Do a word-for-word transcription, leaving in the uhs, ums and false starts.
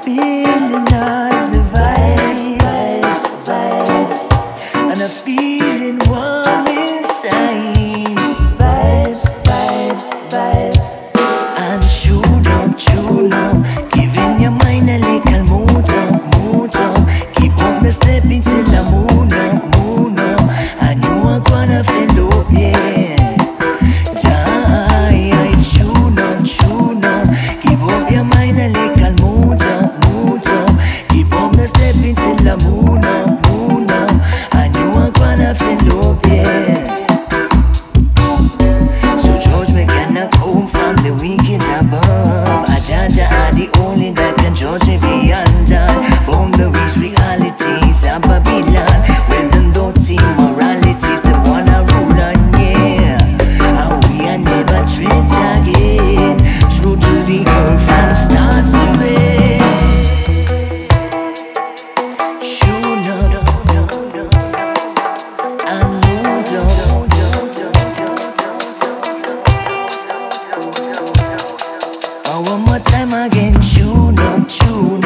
feeling all the vibes, vibes, vibes, and I'm feeling warm inside. Vibes, vibes, vibes, and tune up, tune up, giving your mind a little mood up, mood up. Keep on the stepping till the moon up, moon up. I know I'm gonna feel up, yeah. Die, tune up, tune up, give up your mind a little mood up, mood up. Keep on the stepping till the moon up, moon up. I know I'm gonna feel up, yeah. So judgment cannot come from the wicked above. Ajaja are the only that can judge me beyond that. Boundaries, realities of Babylon, where the dirty moralities the one I rule on, yeah. And we are never treat again. True to the earth from start to end. Tune up and move up. Oh, one more time again, tune up, tune